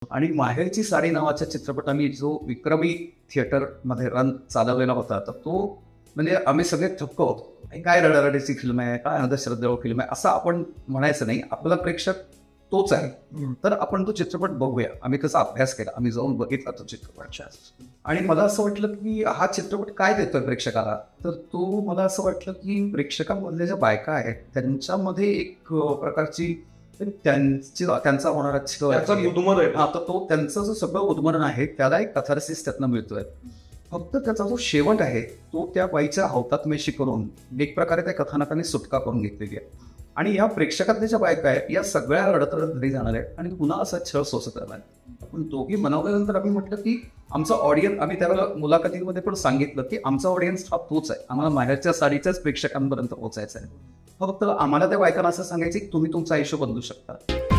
आणि माहेरची साडी नावाचा चित्रपट आम्ही जो विक्रमी थिएटरमध्ये रन चालवलेला होता, तर तो म्हणजे आम्ही सगळे थक्क होतो. काय रडारडीची फिल्म आहे, काय अंधश्रद्धेवर फिल्म आहे असं आपण म्हणायचं नाही. आपला प्रेक्षक तोच आहे. तर आपण तो चित्रपट बघूया. आम्ही त्याचा अभ्यास केला, आम्ही जाऊन बघितला तो चित्रपट. आणि मला असं वाटलं की हा चित्रपट काय देतोय प्रेक्षकाला. तर तो मला असं वाटलं की प्रेक्षकांमधल्या ज्या बायका आहेत त्यांच्यामध्ये एक प्रकारची त्यांचा होणारा तो त्यांचं जो सगळं उद्मरण आहे त्याला एक कथारसिस त्यातनं मिळतोय. फक्त त्याचा जो शेवट आहे तो त्या बाईच्या हावतात्म्याशी करून एक प्रकारे त्या कथानकाने सुटका करून घेतलेली आहे. आणि या प्रेक्षकातल्या ज्या बायका आहेत या सगळ्या रडत घरी जाणार आहेत आणि पुन्हा असा छळ सोसत राहणार. पण दोघी बनवल्यानंतर आम्ही म्हटलं की आमचा ऑडियन्स, आम्ही त्यावेळेला मुलाखतीमध्ये पण सांगितलं की आमचा ऑडियन्स हा तोच आहे. आम्हाला माहेरच्या साडीच्याच प्रेक्षकांपर्यंत पोहोचायचं आहे. फक्त आम्हाला त्या बायकांना असं सांगायचं की तुम्ही तुमचं आयुष्य बदलू शकता.